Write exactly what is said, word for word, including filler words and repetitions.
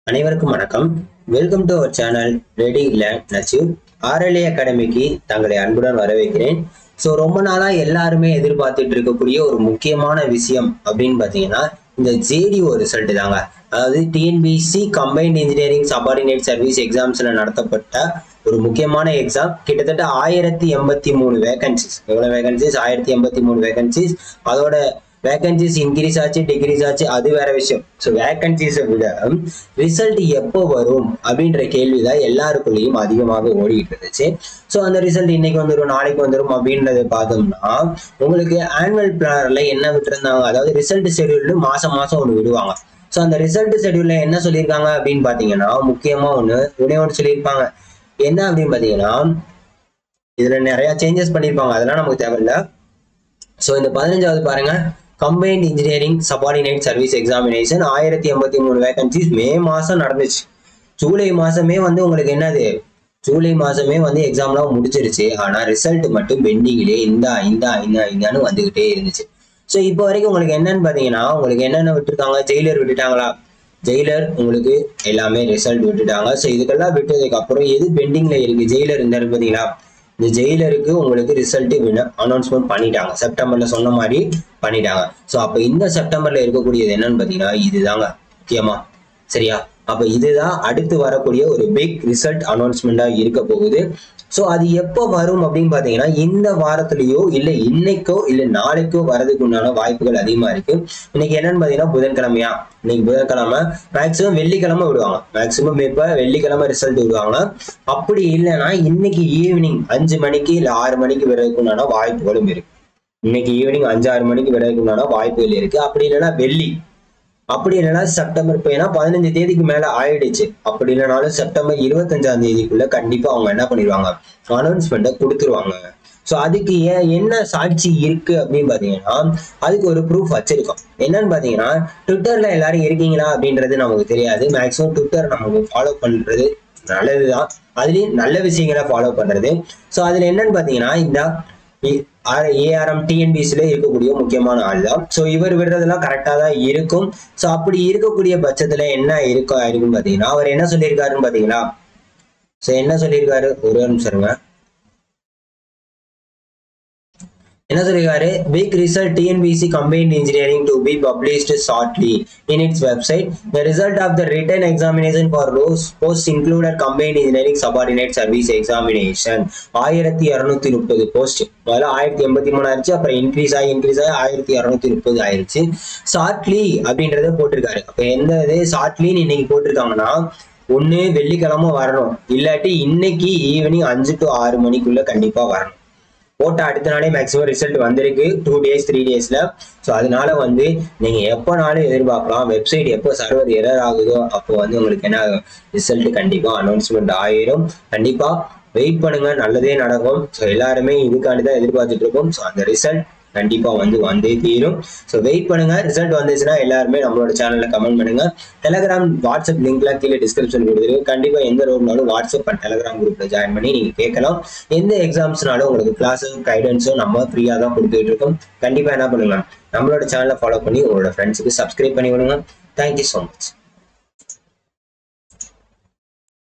அனைவருக்கும் வணக்கம். Welcome to our channel ready learn achieve. RLA அகாடமிக்கு தங்களை அன்புடன் வரவேற்கிறேன். ஸோ ரொம்ப நாளா எல்லாருமே எதிர்பார்த்துட்டு இருக்கக்கூடிய ஒரு முக்கியமான விஷயம் அப்படின்னு பார்த்தீங்கன்னா இந்த ஜேடிஓ ரிசல்ட் தாங்க. அதாவது TNPSC combined engineering subordinate service எக்ஸாம்ஸ்ல நடத்தப்பட்ட ஒரு முக்கியமான எக்ஸாம். கிட்டத்தட்ட ஆயிரத்தி எண்பத்தி மூணு வேகன்சிஸ். எவ்வளவு வேகன்சிஸ்? ஆயிரத்தி எண்பத்தி மூணு வேகன்சிஸ். அதோட வேகன்சிஸ் இன்க்ரீஸ் ஆச்சு, டிக்ரீஸ் ஆச்சு, அது வேற விஷயம். ஸோ வேகன்சிஸை விட ரிசல்ட் எப்போ வரும் அப்படின்ற கேள்விதான் எல்லாருக்குள்ளேயும் அதிகமாக ஓடிட்டு இருந்துச்சு. ஸோ அந்த ரிசல்ட் இன்னைக்கு வந்துடும், நாளைக்கு வந்துடும் அப்படின்றத பார்த்தோம்னா உங்களுக்கு ஆனுவல் பிளானர்ல என்ன விட்டுருந்தாங்க, அதாவது ரிசல்ட் ஷெடியூல்னு மாசம் மாசம் ஒன்று விடுவாங்க. ஸோ அந்த ரிசல்ட் ஷெடியூல்ல என்ன சொல்லியிருக்காங்க அப்படின்னு பார்த்தீங்கன்னா முக்கியமா ஒன்று ஒன்னே ஒன்று சொல்லியிருப்பாங்க. என்ன அப்படின்னு பார்த்தீங்கன்னா இதுல நிறைய சேஞ்சஸ் பண்ணியிருப்பாங்க, அதெல்லாம் நமக்கு தேவையில்லை. ஸோ இந்த பதினஞ்சாவது பாருங்க, combined engineering subordinate service examination ஆயிரத்தி எண்பத்தி மூணு வேகன்சிஸ் மே மாசம் நடந்துச்சு. ஜூலை மாசமே வந்து உங்களுக்கு என்னது, ஜூலை மாசமே வந்து எக்ஸாம்லாம் முடிச்சிருச்சு. ஆனா ரிசல்ட் மட்டும் பெண்டிங்லேயே இந்தா இந்தா இந்தா இந்தான்னு வந்துகிட்டே இருந்துச்சு. ஸோ இப்போ வரைக்கும் உங்களுக்கு என்னன்னு பாத்தீங்கன்னா உங்களுக்கு என்னென்ன விட்டுருக்காங்க, ஜெயிலர் விட்டுட்டாங்களா? ஜெயிலர் உங்களுக்கு எல்லாமே ரிசல்ட் விட்டுட்டாங்க. ஸோ இதுக்கெல்லாம் விட்டதுக்கு அப்புறம் எது பெண்டிங்ல இருக்கு? ஜெயிலர் இருந்தாரு பாத்தீங்களா, இந்த ஜெயிலருக்கு உங்களுக்கு ரிசல்ட் அனௌன்ஸ்மெண்ட் பண்ணிட்டாங்க, செப்டம்பர்ல சொன்ன மாதிரி பண்ணிட்டாங்க. ஸோ அப்போ இந்த செப்டம்பர்ல இருக்கக்கூடியது என்னன்னு பாத்தீங்கன்னா இதுதாங்க முக்கியமா, சரியா? அப்ப இதுதான் அடுத்து வரக்கூடிய ஒரு பிக் ரிசல்ட் அனௌன்ஸ்மெண்டா இருக்க போகுது. ஸோ அது எப்போ வரும் அப்படின்னு பாத்தீங்கன்னா இந்த வாரத்திலேயோ இல்லை இன்னைக்கோ இல்லை நாளைக்கோ வரதுக்கு உண்டான வாய்ப்புகள் அதிகமா இருக்கு. இன்னைக்கு என்னன்னு பாத்தீங்கன்னா புதன்கிழமையா, இன்னைக்கு புதன்கிழமை, மேக்சிமம் வெள்ளிக்கிழமை விடுவாங்க. மேக்சிமம் இப்ப வெள்ளிக்கிழமை ரிசல்ட் விடுவாங்க. அப்படி இல்லைன்னா இன்னைக்கு ஈவினிங் அஞ்சு மணிக்கு இல்லை ஆறு மணிக்கு வர்றதுக்கு உண்டான வாய்ப்புகளும் இருக்கு. இன்னைக்கு ஈவினிங் அஞ்சு ஆறு மணிக்கு வர்றதுக்கு உண்டான வாய்ப்புகள் இருக்கு. அப்படி இல்லைன்னா வெள்ளி, அப்படி இல்லைன்னா செப்டம்பர் இப்போ ஏன்னா பதினஞ்சு தேதிக்கு மேல ஆயிடுச்சு. அப்படி இல்லைனாலும் செப்டம்பர் இருபத்தஞ்சாம் தேதிக்குள்ள கண்டிப்பா அவங்க என்ன பண்ணிடுவாங்க, அனௌன்ஸ்மெண்ட்டை கொடுத்துருவாங்க. ஸோ அதுக்கு ஏன் என்ன சாட்சி இருக்கு அப்படின்னு பாத்தீங்கன்னா அதுக்கு ஒரு ப்ரூஃப் வச்சிருக்கோம். என்னன்னு பாத்தீங்கன்னா ட்விட்டர்ல எல்லாரும் இருக்கீங்களா அப்படின்றது நமக்கு தெரியாது. மேக்சிமம் ட்விட்டர் நமக்கு ஃபாலோ பண்றது நல்லதுதான், அதுலயும் நல்ல விஷயங்களை ஃபாலோ பண்றது. ஸோ அதுல என்னன்னு பாத்தீங்கன்னா இந்த ஏஆர்எம் டிஎன்பிஎஸ்சில இருக்கக்கூடிய முக்கியமான ஆள் தான். ஸோ இவர் விடுறதெல்லாம் கரெக்டா தான் இருக்கும். ஸோ அப்படி இருக்கக்கூடிய பட்சத்துல என்ன இருக்கா இருக்குன்னு பாத்தீங்கன்னா அவர் என்ன சொல்லியிருக்காருன்னு பாத்தீங்களா, ஸோ என்ன சொல்லியிருக்காரு, ஒரு நிமிஷம் இருங்க. என்ன சொல்லிருக்காரு, big result T N P S C combined engineering to be published shortly in its website. The result of the written examination for those posts included combined engineering subordinate service examination ஆயிரத்தி இருநூத்தி முப்பது post, முதல்ல ஆயிரத்தி எண்பத்தி மூணு ஆயிடுச்சு, அப்புறம் increase ஆகி இன்க்ரீஸ் ஆகி ஆயிரத்தி இருநூத்தி முப்பது ஆயிடுச்சு. ஷார்ட்லி அப்படின்றத போட்டிருக்காரு. அப்ப எந்த இது ஷார்ட்லின்னு இன்னைக்கு போட்டிருக்காங்கன்னா ஒண்ணு வெள்ளிக்கிழமை வரணும், இல்லாட்டி இன்னைக்கு ஈவினிங் அஞ்சு டு ஆறு மணிக்குள்ள கண்டிப்பா வரணும். போட்ட அடுத்த நாளே மேக்ஸிமம் ரிசல்ட் வந்திருக்கு, டூ டேஸ் த்ரீ டேஸ்ல. ஸோ அதனால வந்து நீங்க எப்போனாலும் எதிர்பார்க்கலாம். வெப்சைட் எப்போ சர்வர் எரர் ஆகுதோ அப்போ வந்து உங்களுக்கு என்ன ரிசல்ட் கண்டிப்பா அனௌன்ஸ்மெண்ட் ஆயிரும். கண்டிப்பா வெயிட் பண்ணுங்க, நல்லதே நடக்கும். ஸோ எல்லாருமே இதுக்காண்டி தான் எதிர்பார்த்துட்டு இருக்கோம். ஸோ அந்த ரிசல்ட் கண்டிப்பா வந்து வந்தே தீரும். ஸோ வெயிட் பண்ணுங்க. ரிசல்ட் வந்துச்சுன்னா எல்லாருமே நம்மளோட சேனல்ல கமெண்ட் பண்ணுங்க. டெலிகிராம் வாட்ஸ்அப் லிங்க்லாம் கீழே டிஸ்கிரிப்ஷன் கொடுத்துருக்கு. கண்டிப்பா எந்த ரோட்னாலும் வாட்ஸ்அப் அண்ட் டெலிகிராம் குரூப்ல ஜாயின் பண்ணி நீங்க கேட்கலாம். எந்த எக்ஸாம்ஸ்னாலும் உங்களுக்கு கிளாஸும் கைடன்ஸும் நம்ம ஃப்ரீயா தான் கொடுத்துட்டு இருக்கோம். கண்டிப்பா என்ன பண்ணுங்க, நம்மளோட சேனலை ஃபாலோ பண்ணி உங்களோட ஃப்ரெண்ட்ஸுக்கு சப்ஸ்கிரைப் பண்ணி விடுங்க. Thank you so much.